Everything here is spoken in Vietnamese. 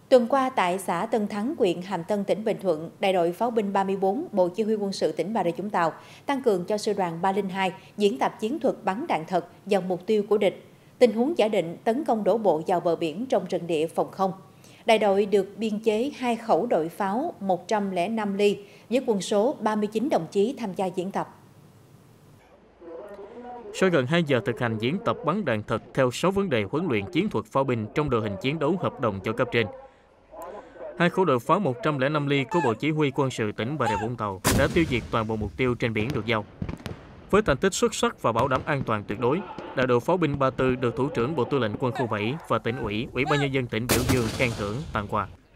Tuần qua tại xã Tân Thắng, huyện Hàm Tân, tỉnh Bình Thuận, Đại đội Pháo binh 34, Bộ Chỉ huy Quân sự tỉnh Bà Rịa Vũng Tàu tăng cường cho sư đoàn 302 diễn tập chiến thuật bắn đạn thật vào mục tiêu của địch, tình huống giả định tấn công đổ bộ vào bờ biển trong trận địa phòng không. Đại đội được biên chế 2 khẩu đội pháo 105 ly với quân số 39 đồng chí tham gia diễn tập. Sau gần 2 giờ thực hành diễn tập bắn đạn thật theo 6 vấn đề huấn luyện chiến thuật pháo binh trong đội hình chiến đấu hợp đồng cho cấp trên, 2 khẩu đội pháo 105 ly của Bộ Chỉ huy Quân sự tỉnh Bà Rịa Vũng Tàu đã tiêu diệt toàn bộ mục tiêu trên biển được giao. Với thành tích xuất sắc và bảo đảm an toàn tuyệt đối, Đại đội Pháo binh 34 được Thủ trưởng Bộ Tư lệnh Quân khu 7 và Tỉnh ủy, Ủy ban nhân dân tỉnh biểu dương khen thưởng tặng quà.